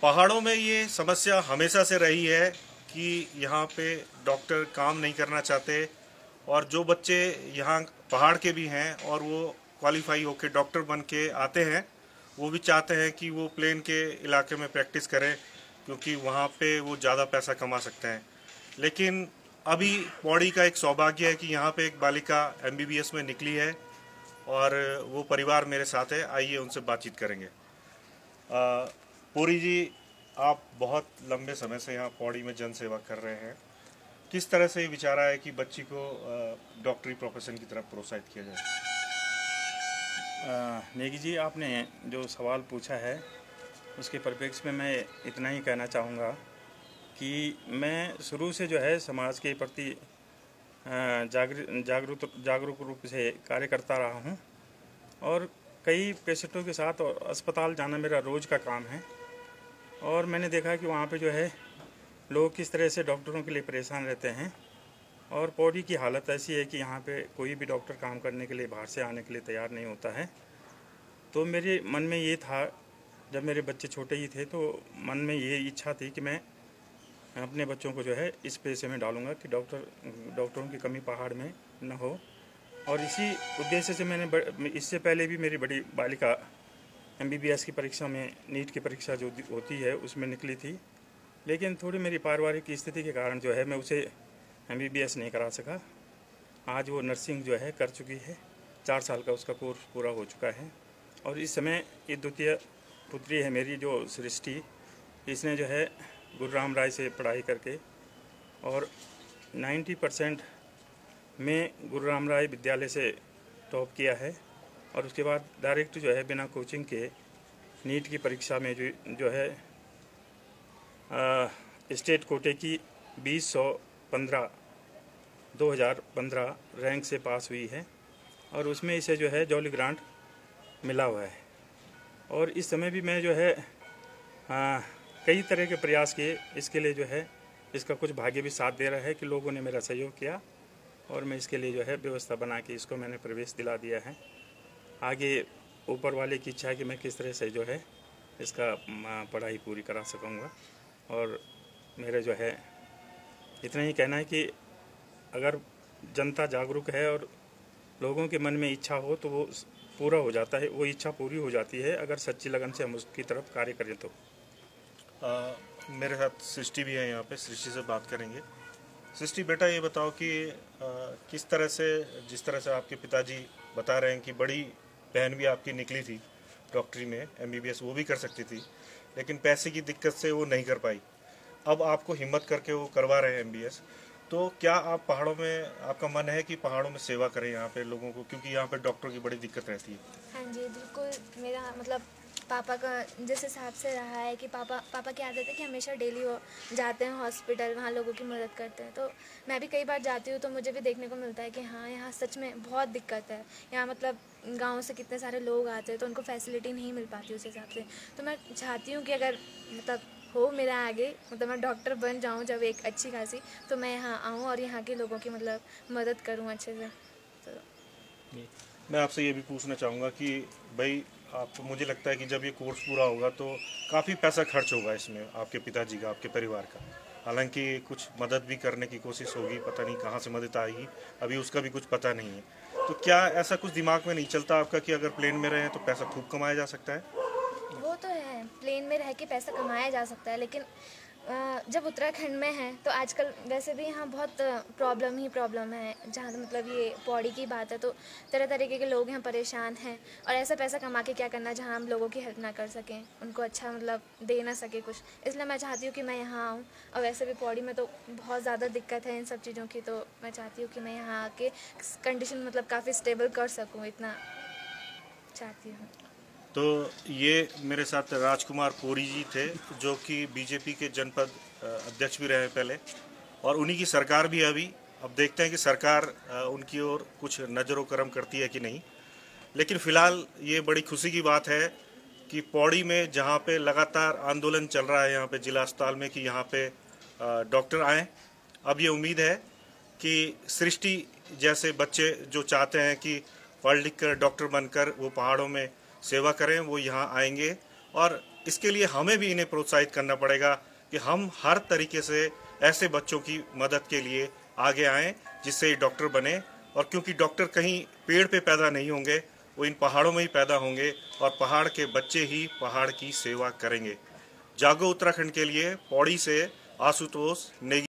पहाड़ों में ये समस्या हमेशा से रही है कि यहाँ पे डॉक्टर काम नहीं करना चाहते, और जो बच्चे यहाँ पहाड़ के भी हैं और वो क्वालिफाई होकर डॉक्टर बन के आते हैं, वो भी चाहते हैं कि वो प्लेन के इलाके में प्रैक्टिस करें क्योंकि वहाँ पे वो ज़्यादा पैसा कमा सकते हैं। लेकिन अभी पौड़ी का एक सौभाग्य है कि यहाँ पे एक बालिका MBBS में निकली है और वो परिवार मेरे साथ है। आइए उनसे बातचीत करेंगे। पुरी जी, आप बहुत लंबे समय से यहाँ पौड़ी में जन सेवा कर रहे हैं। किस तरह से विचार आया कि बच्ची को डॉक्टरी प्रोफेशन की तरफ प्रोत्साहित किया जाए? नेगी जी, आपने जो सवाल पूछा है उसके परिप्रेक्ष्य में मैं इतना ही कहना चाहूँगा कि मैं शुरू से जो है समाज के प्रति जागरूक रूप से कार्य करता रहा हूँ और कई पेशेंटों के साथ और अस्पताल जाना मेरा रोज़ का काम है। और मैंने देखा कि वहाँ पे जो है लोग किस तरह से डॉक्टरों के लिए परेशान रहते हैं, और पौड़ी की हालत ऐसी है कि यहाँ पे कोई भी डॉक्टर काम करने के लिए बाहर से आने के लिए तैयार नहीं होता है। तो मेरे मन में ये था, जब मेरे बच्चे छोटे ही थे तो मन में ये इच्छा थी कि मैं अपने बच्चों को जो है इस पेशे में डालूंगा कि डॉक्टरों की कमी पहाड़ में न हो। और इसी उद्देश्य से मैंने इससे पहले भी मेरी बड़ी बालिका MBBS की परीक्षा में, नीट की परीक्षा जो होती है उसमें निकली थी, लेकिन थोड़ी मेरी पारिवारिक स्थिति के कारण जो है मैं उसे MBBS नहीं करा सका। आज वो नर्सिंग जो है कर चुकी है, 4 साल का उसका कोर्स पूरा हो चुका है। और इस समय ये द्वितीय पुत्री है मेरी जो सृष्टि, इसने जो है गुरु राम राय से पढ़ाई करके और 90% में गुरु राम राय विद्यालय से टॉप किया है। और उसके बाद डायरेक्ट जो है बिना कोचिंग के नीट की परीक्षा में जो है स्टेट कोटे की 2015 रैंक से पास हुई है और उसमें इसे जो है जॉली ग्रांट मिला हुआ है। और इस समय भी मैं जो है कई तरह के प्रयास किए इसके लिए, जो है इसका कुछ भाग्य भी साथ दे रहा है कि लोगों ने मेरा सहयोग किया और मैं इसके लिए जो है व्यवस्था बना के इसको मैंने प्रवेश दिला दिया है। आगे ऊपर वाले की इच्छा है कि मैं किस तरह से जो है इसका पढ़ाई पूरी करा सकूँगा। और मेरे जो है इतना ही कहना है कि अगर जनता जागरूक है और लोगों के मन में इच्छा हो तो वो पूरा हो जाता है, वो इच्छा पूरी हो जाती है अगर सच्ची लगन से हम उसकी तरफ कार्य करें तो। मेरे साथ सृष्टि भी है यहाँ पे, सृष्टि से बात करेंगे। सृष्टि बेटा, ये बताओ कि किस तरह से, जिस तरह से आपके पिताजी बता रहे हैं कि बड़ी बहन भी आपकी निकली थी डॉक्टरी में MBBS, वो भी कर सकती थी लेकिन पैसे की दिक्कत से वो नहीं कर पाई। अब आपको हिम्मत करके वो करवा रहे हैं MBBS। तो क्या आप पहाड़ों में, आपका मन है कि पहाड़ों में सेवा करें यहाँ पे लोगों को, क्योंकि यहाँ पे डॉक्टरों की बड़ी दिक्कत रहती है? हाँ जी, बिल्कुल। मेरा मतलब पापा का जिस हिसाब से रहा है कि पापा की आदत है कि हमेशा डेली वो जाते हैं हॉस्पिटल, वहाँ लोगों की मदद करते हैं। तो मैं भी कई बार जाती हूँ तो मुझे भी देखने को मिलता है कि हाँ, यहाँ सच में बहुत दिक्कत है। यहाँ मतलब गांव से कितने सारे लोग आते हैं तो उनको फैसिलिटी नहीं मिल पाती उस हिसाब से। तो मैं चाहती हूँ कि अगर मतलब हो मेरा आगे, मतलब मैं डॉक्टर बन जाऊँ जब एक अच्छी खासी, तो मैं यहाँ आऊँ और यहाँ के लोगों की मतलब मदद करूँ अच्छे से। तो मैं आपसे ये भी पूछना चाहूँगा कि भाई, आपको, मुझे लगता है कि जब ये कोर्स पूरा होगा तो काफ़ी पैसा खर्च होगा इसमें, आपके पिताजी का, आपके परिवार का। हालांकि कुछ मदद भी करने की कोशिश होगी, पता नहीं कहाँ से मदद आएगी, अभी उसका भी कुछ पता नहीं है। तो क्या ऐसा कुछ दिमाग में नहीं चलता आपका कि अगर प्लेन में रहें तो पैसा खूब कमाया जा सकता है? वो तो है, प्लेन में रह के पैसा कमाया जा सकता है, लेकिन जब उत्तराखंड में है तो आजकल वैसे भी यहाँ बहुत प्रॉब्लम है। जहाँ मतलब ये पौड़ी की बात है तो तरह तरीके के लोग यहाँ परेशान हैं, और ऐसा पैसा कमा के क्या करना जहाँ हम लोगों की हेल्प ना कर सकें, उनको अच्छा मतलब दे ना सके कुछ। इसलिए मैं चाहती हूँ कि मैं यहाँ आऊँ। और वैसे भी पौड़ी में तो बहुत ज़्यादा दिक्कत है इन सब चीज़ों की, तो मैं चाहती हूँ कि मैं यहाँ आके कंडीशन मतलब काफ़ी स्टेबल कर सकूँ, इतना चाहती हूँ। तो ये मेरे साथ राजकुमार कोरी जी थे, जो कि BJP के जनपद अध्यक्ष भी रहे पहले, और उन्हीं की सरकार भी है अभी। अब देखते हैं कि सरकार उनकी ओर कुछ नज़र करम करती है कि नहीं। लेकिन फ़िलहाल ये बड़ी खुशी की बात है कि पौड़ी में, जहाँ पे लगातार आंदोलन चल रहा है यहाँ पे जिला अस्पताल में कि यहाँ पे डॉक्टर आएँ, अब ये उम्मीद है कि सृष्टि जैसे बच्चे जो चाहते हैं कि पढ़ लिख कर डॉक्टर बनकर वो पहाड़ों में सेवा करें, वो यहाँ आएंगे और इसके लिए हमें भी इन्हें प्रोत्साहित करना पड़ेगा कि हम हर तरीके से ऐसे बच्चों की मदद के लिए आगे आएं जिससे ये डॉक्टर बने। और क्योंकि डॉक्टर कहीं पेड़ पे पैदा नहीं होंगे, वो इन पहाड़ों में ही पैदा होंगे और पहाड़ के बच्चे ही पहाड़ की सेवा करेंगे। जागो उत्तराखंड के लिए पौड़ी से आशुतोष नेगी।